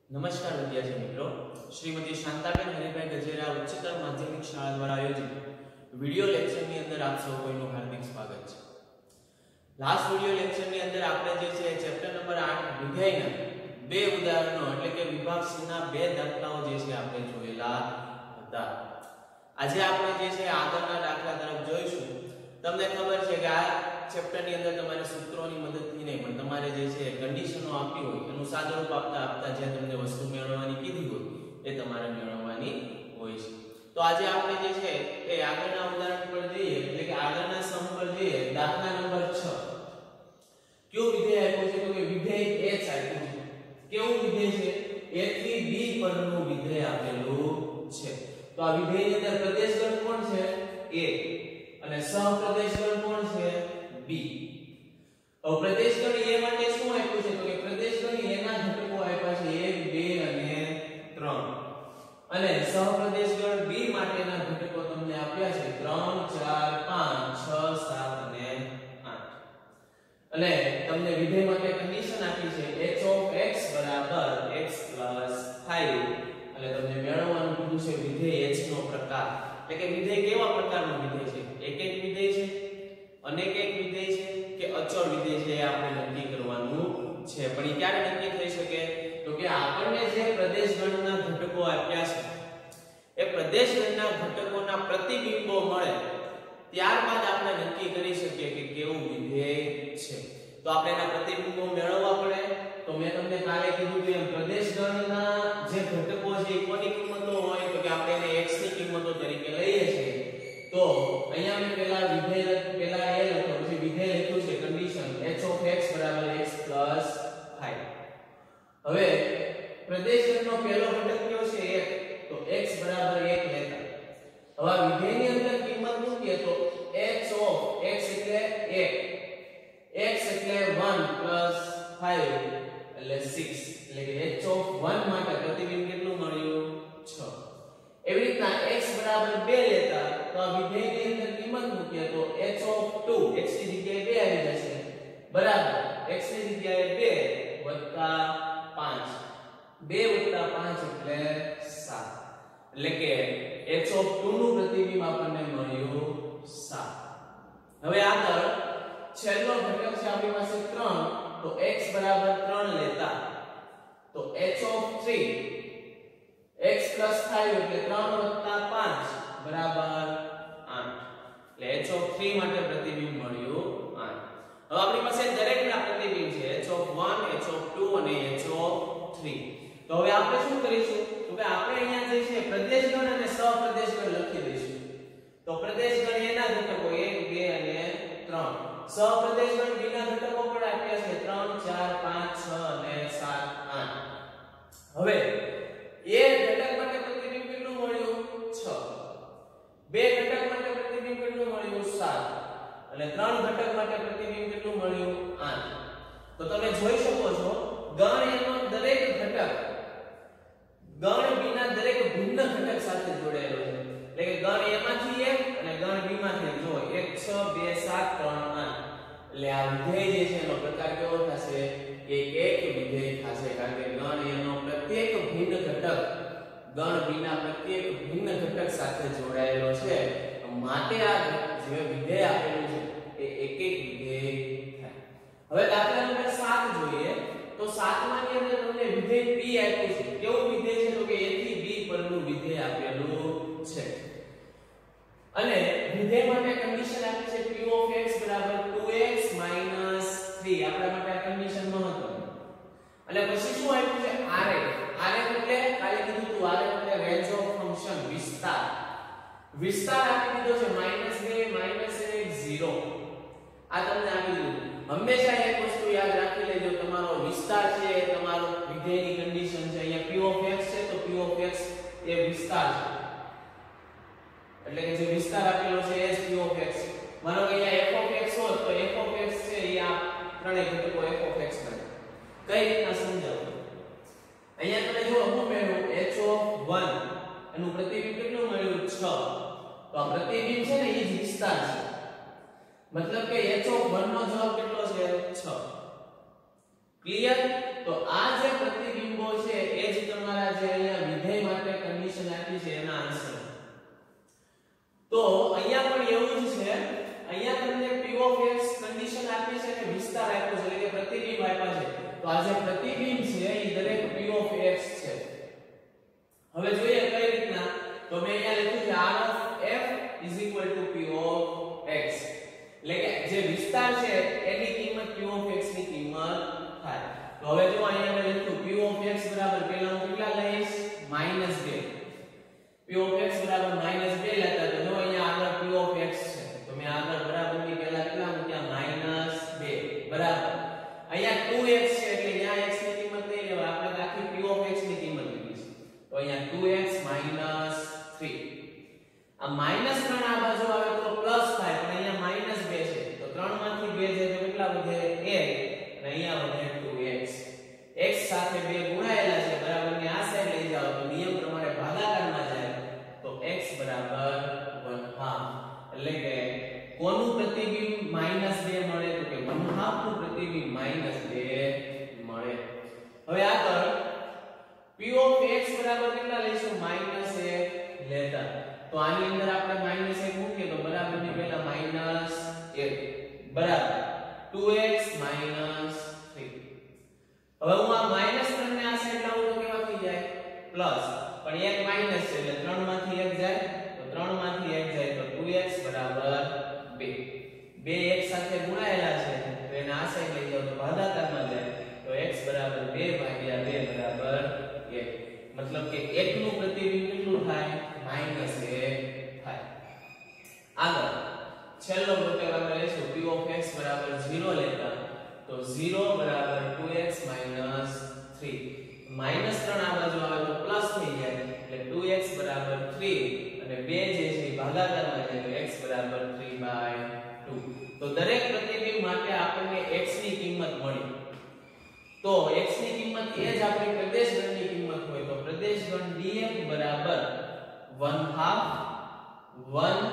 નમસ્કાર વિદ્યાર્થી મિત્રો, શ્રીમતી શાંતાબેન હરિભાઈ ગજેરા ઉચ્ચતર માધ્યમિક શાળા દ્વારા આયોજિત વિડિયો લેક્ચરની અંદર આપ સૌ કોઈનું હાર્દિક સ્વાગત છે. લાસ્ટ વિડિયો લેક્ચરની અંદર આપણે જે છે ચેપ્ટર નંબર 8 વિધેયના બે ઉદાહરણો એટલે કે વિભાગ C ના બે દાખલાઓ જે છે આપણે જોયેલા હતા. આજે આપણે જે છે આગળના દાખલા તરફ જોઈશું. તમને ખબર છે કે આ ચેપ્ટરની અંદર તમારે સૂત્રોની મદદથી નહીં પણ તમારે જે છે કન્ડિશનો આપી હોય એનું સાદુરૂપ આપતા જે તમને વસ્તુ મેળવવાની કીધી હોય એ તમારે મેળવવાની હોય છે. તો આજે આપણે જે છે એ આગળના ઉદાહરણ પર જઈએ એટલે કે આગળના સમ પર જઈએ. દાખલા નંબર 6. કયું વિધેય આપ્યું છે? તો કે વિધેય h આપ્યું છે. કેવું વિધેય છે? a થી b પરનું વિધેય આપેલું છે. તો આ વિધેયની અંદર પ્રદેશગણ કોણ છે? a અને સહપ્રદેશગણ કોણ છે? b. હવે પ્રદેશગણ a માટે શું આપ્યું છે? તો કે પ્રદેશગણ a ના ઘટકો આપ્યા છે 1 2 અને 3 અને સહપ્રદેશગણ b માટેના ઘટકો તમને આપ્યા છે 3 4 5 6 7 અને 8 અને તમને વિધેય માટે કન્ડિશન આપી છે h of x બરાબર x 5 અને તમને મેળવવાનું કીધું છે વિધેય h નો પ્રકાર એટલે કે વિધેય કેવા પ્રકારનો વિધેય છે? એક વિધેય છે, અનેક વિધેય છે કે અચળ વિધેય છે એ આપણે નક્કી કરવાનું છે. પણ એ ક્યારે નક્કી થઈ શકે? તો કે આપણને જે પ્રદેશગણના ઘટકો આપ્યા છે એ પ્રદેશગણના ઘટકોના પ્રતિબિંબો મળે ત્યારબાદ આપણે નક્કી કરી શકીએ કે કેવું વિધેય છે. તો આપણે એના પ્રતિબિંબો મેળવવા પડે. તો મેં તમને કાલે કીધું કે પ્રદેશગણના જે ઘટકો છે એ કોની કિંમતો હોય? તો કે આપણે એને x ની કિંમતો તરીકે લઈએ છીએ. તો અહીંયા મેં પેલા એ લખ્યો પછી વિધેય લખ્યું છે કન્ડિશન h of x બરાબર x 5. હવે પ્રદેશગણનો પહેલો ઘટક કયો છે? 1. તો x બરાબર 1 લેતા હવે આ વિધેયની અંદર કિંમત મૂકીએ તો h of x એટલે 1, x એટલે 1 5 એટલે 6 એટલે કે h of 1 માટે પ્રતિબિંબ કેટલું મળ્યું? 6. એવી રીતના x બરાબર 2 લેતા તો આ વિધેયની અંદર કિંમત મૂકીએ તો h of 2 x ની જગ્યાએ 2 આવી જશે બરાબર x ની જગ્યાએ 2 5 2 5 એટલે 7 એટલે કે h of 2 નું પ્રતિબિંબ આપણને મળ્યું 7. હવે આગળ છેલ્લો ઘટક છે આપણી પાસે 3 તો x બરાબર 3 લેતા તો h of 3 x 5 એટલે 3 5 બરાબર 8 એટલે h of 3 માટે પ્રતિબિંબ મળ્યું 8. હવે આપણી પાસે દરેકના પ્રતિબિંબ છે h of 1 h of 2 અને h of 3. તો હવે આપણે શું કરીશું? તો કે આપણે અહીંયા જે છે પ્રદેશગણ અને સહપ્રદેશગણ લખી દઈશું. તો પ્રદેશગણ a ના ઘટકો 1 2 અને 3, સહપ્રદેશગણ b ના ઘટકો પણ આપ્યા છે 3 4 5 6 અને 7 8. હવે a ઘટક માટે પ્રતિબિંબ કેટલું મળ્યું? 6. બે ઘટક માટે પ્રતિબિંબ કેટલું મળ્યું? 7 અને ત્રણ ઘટક માટે પ્રતિબિંબ કેટલું મળ્યું? 8. તો તમે જોઈ શકો છો ગણ a નો દરેક ઘટક ગણ b ના દરેક ભિન્ન ઘટક સાથે જોડાયેલો છે. એટલે કે ગણ a માંથી 1 અને ગણ b માંથી જો 1 6 2 7 3 8 એટલે આ વિધેય જે છે એનો પ્રકાર કેવો થશે? કે એક વિધેય થશે કારણ કે ગણ a નો પ્રત્યેક ભિન્ન ઘટક ગણ b ના પ્રત્યેક ભિન્ન ઘટક સાથે જોડાયેલો છે માટે આ જે વિધેય આપેલું છે એ એક વિધેય થાય. હવે દાખલા નંબર 7 જોઈએ. તો 7 માં ની અંદર તમને વિધેય p આપ્યું છે. કેવું વિધેય છે? તો કે a થી b પરનું વિધેય આપેલું છે અને વિધેય માટે કન્ડિશન આપી છે p of x બરાબર 2x 3. આપણા માટે આ કન્ડિશન મહત્વની. અને પછી શું આપ્યું છે? rn એટલે કાલે કીધું તું rn એટલે રેન્જ ઓફ ફંક્શન વિસ્તાર આપી દીધો છે -2 -1 0. આ તમને આપી દીધું. હંમેશા એક વસ્તુ યાદ રાખી લેજો તમારો વિસ્તાર છે એ તમારો વિધેયની કન્ડિશન છે. અહીંયા p of x છે તો p of x એ વિસ્તાર છે એટલે કે જે વિસ્તાર આપેલો છે એ જ p of x. માનો કે અહીંયા f of x હોય તો f of x છે એ આ ત્રણેય ઘટકો f of x બને. કઈ રીતના સમજાવું? અહીંયા તમે જો હું મેળવું h of 1 એનું પ્રતિબિંબ કેટલું મળ્યું? 6. તો આ પ્રતિબિંબ છે ને એ જ વિસ્તાર છે. મતલબ કે h of 1 નો જવાબ કેટલો છે? 6. ક્લિયર? તો આ જે પ્રતિબિંબો છે એ જ આ જે પ્રતિબિંબ છે એ દરેક p of x છે. હવે જોઈએ કઈ રીતના, તો મેં અહીંયા લખ્યું છે r of f = p of x, એટલે કે જે વિસ્તાર છે એની કિંમત p of x ની કિંમત થાય. તો હવે જો અહીંયા મેં લખ્યું p of x બરાબર પહેલા હું કેટલા લઈશ -2. p of x બરાબર -2 લેતા, તો જો અહીંયા આગળ p of x છે તો મેં આગળ બરાબર ની પહેલા કેટલા મૂક્યા -2 બરાબર. અહીંયા 2x છે એટલે અહીંયા x ની કિંમત નહીં લેવા, આપણે આખી p of x ની કિંમત લીધી છે. તો અહીંયા 2x - 3. આ -3 આ બાજુ આવે તો પ્લસ થાય, પણ અહીંયા -2 છે તો 3 માંથી 2 જાય તો કેટલા વધે 1, અને અહીંયા વધે 2x. x સાથે 2 ગુણાયેલા છે બરાબર ને આ સાઈડ લઈ જાઓ તો નિયમ પ્રમાણે ભાગાકારમાં જાય તો x બરાબર 1/2. એટલે કે કોનું પ્રતિબિંબ -2 મળે, તો કે 1/2 નું પ્રતિબિંબ -2 મળે. હવે આગળ p of x બરાબર કેટલા લઈશું -1 લેતા, તો આની અંદર આપણે -1 મૂકીએ તો બરાબર ની પહેલા -1 બરાબર 2x - 3. હવે હું આ -3 ને આ સાઈડ લાવું તો કેવા થઈ જાય પ્લસ, પણ એક માઈનસ છે એટલે 3 માંથી 1 જાય તો 3 માંથી 1 જાય તો 2x બરાબર 2. 2 એક સાથે ગુણાયેલા છે તો એને આ સાઈડ લઈ જાવ તો ભાગાકારમાં જાય તો x બરાબર 2/2 બરાબર 1. મતલબ કે 1 નું પ્રતિબિંબ કેટલું થાય -1 થાય. આગળ છેલ્લો પ્રોટેલ આપણે લઈશું p of x બરાબર 0 લેતા, તો 0 બરાબર 2x - 3. -3 આ બાજુ આવે તો પ્લસ થઈ જાય એટલે 2x બરાબર 3 અને 2 જે છે ભાગાકારમાં જાય તો x બરાબર 3/2. તો દરેક પ્રતિબિંબ માટે આપણને x ની કિંમત મળી. તો x ની કિંમત એ જ આપણી પ્રદેશ ગણની કિંમત હોય તો પ્રદેશ ગણ df બરાબર 1/2 1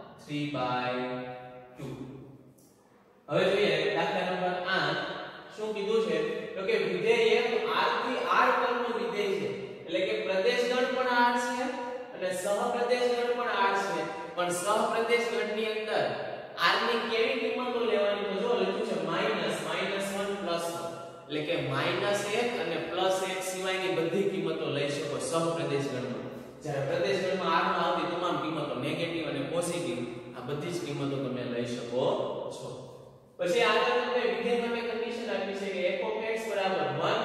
3/2. હવે જોઈએ દાખલા નંબર 8 શું કીધું છે, તો કે વિધેય f r થી r પરનું વિધેય છે, એટલે કે પ્રદેશ ગણ પણ r છે અને સહપ્રદેશ ગણ પણ r છે, પણ સહપ્રદેશ ગણની અંદર r ની કેવી કિંમતો લેવાની, તો જો લખ્યું છે -1 +1, એટલે કે -1 અને +1 સિવાયની બધી કિંમતો લઈ શકો સહપ્રદેશ ગણમાં. જ્યારે પ્રદેશ ગણમાં r માં આવતી તમામ કિંમતો નેગેટિવ અને પોઝિટિવ આ બધી જ કિંમતો તમે લઈ શકો છો. પછી આગળ તમને વિધેય માટે કન્ડિશન આપી છે કે f of x બરાબર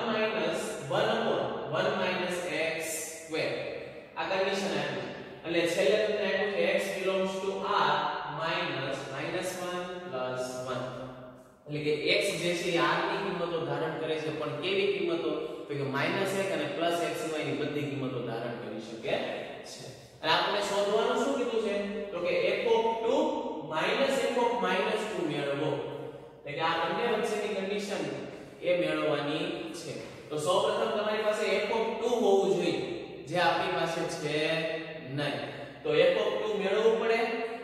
1 - x². આ કન્ડિશન આપી છે. એટલે છેલ્લે તમને આપ્યું છે x belongs to r minus -1 + 1. એટલે કે x જે છે એ r ની કિંમતો ધારણ કરે છે, પણ કેવી કિંમતો, તો કે -1 અને +1 સિવાયની બધી કિંમતો ધારણ કરી શકે છે. અને આપણે શોધવાનું શું કીધું છે, તો કે f of 2 - f of -2 મેળવો. એટલે કે આ બંને વચ્ચેની કન્ડિશન એ મેળવવાની છે. તો સૌપ્રથમ તમારી પાસે f of 2 હોવું જોઈએ, જે આપણી પાસે છે નહીં. તો f of 2 મેળવવું પડે,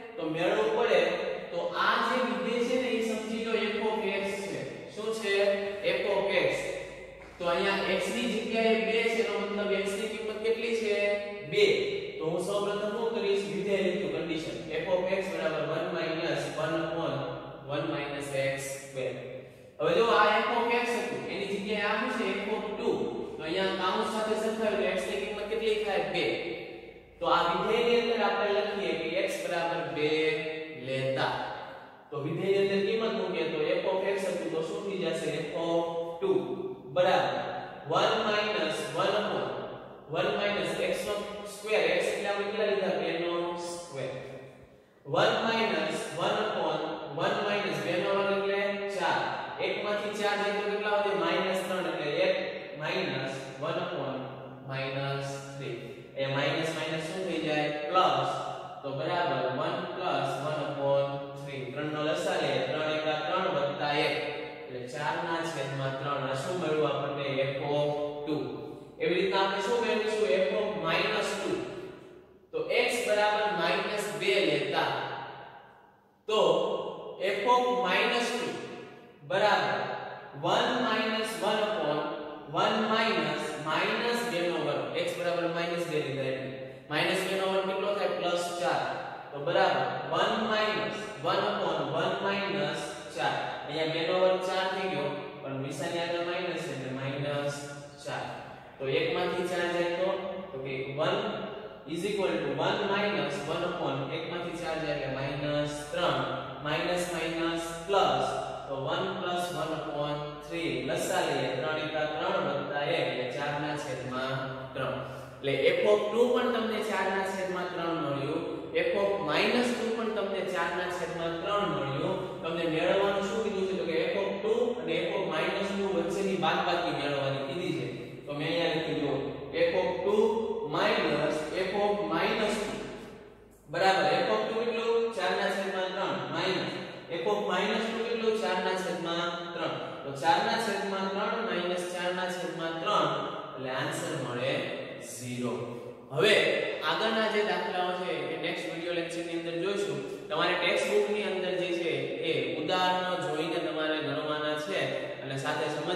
તો આ જે વિધેય છે ને એ સમજી લો f of x છે. શું છે f of x? તો અહીંયા x ની જગ્યાએ 2 છે, એનો મતલબ x ની કિંમત કેટલી છે 2. તો હું સૌપ્રથમ શું કરીશ, વિધેય લીધું કન્ડિશન f of x બરાબર 1 - x². હવે જો આ f of x હતું એની જગ્યાએ આ શું છે f of 2, તો અહીંયા કાઉન્સ સાથે સરખાવ્યું તો x ની કિંમત કેટલી થાય 2. તો આ વિધેયની અંદર આપણે લખીએ કે x બરાબર 2 લેતા, તો વિધેયની અંદર કિંમત મૂકીએ તો f of x હતું તો શું થઈ જશે f of 2 બરાબર 1 - 1 x નો સ્ક્વેર, x એટલે આપણે કેટલા લીધા 2 નો સ્ક્વેર, 1 - 1 2 નો વર્ગ એટલે 4, 1 માંથી 4 જાય તો કેટલા વધે -3, એટલે 1 - 3. એ શું થઈ જાય પ્લસ, તો બરાબર 1 + 1/3. 3 નો લસા લે 3 * 3 + 1 એટલે 4/3. આ શું મળ્યું આપણને f of 2. એવી રીતના આપણે શું મેળવીશું f of -2. તો x બરાબર -2 લેતા, તો f of -2 બરાબર 1 - 1/1 - 2 નો વર્ગ. x બરાબર -2 લીધા એટલે -2 નો વર્ગ કેટલો થાય +4. તો બરાબર 1 - 1/1 - 4. અહીંયા 2 નો વર્ગ 4 થઈ ગયો, પણ પણ નિશાની આગળ માઈનસ છે એટલે -4 તો 1 માંથી 4 જાય તો કે 1 is equal to 1 minus 1 upon 1 માંથી 4 જાય એટલે -3 minus minus plus તો 1 plus 1 upon 3 લસા લઈએ 3 * 3 વત્તા 1 એટલે 4 ના છેદમાં 3 એટલે f(2) પણ તમને 4 ના છેદમાં 3 મળ્યું f(-2) પણ તમને 4 ના છેદમાં 3 મળ્યું તમને મેળવવાનું શું કીધું છે તો કે f(2) અને f(-2) વચ્ચેની બાદબાકી મેળવવાની કીધી છે તો મેં અહીંયા લખી દો f(2) minus f(-2) બરાબર f(2) કેટલું 4 ના છેદમાં 3 minus f(-2) કેટલું 4 ના છેદમાં 3 તો 4 ના છેદમાં 3 minus 4 ના છેદમાં 3 એટલે આન્સર મળે 0 હવે આગળના જે દાખલાઓ છે એ નેક્સ્ટ વિડિયો લેક્ચર ની અંદર જોઈશું તમારે ટેક્સ્ટ બુક ની અંદર જે છે એ ઉદાહરણો જોઈને તમારે ગણવાના છે અને સાથે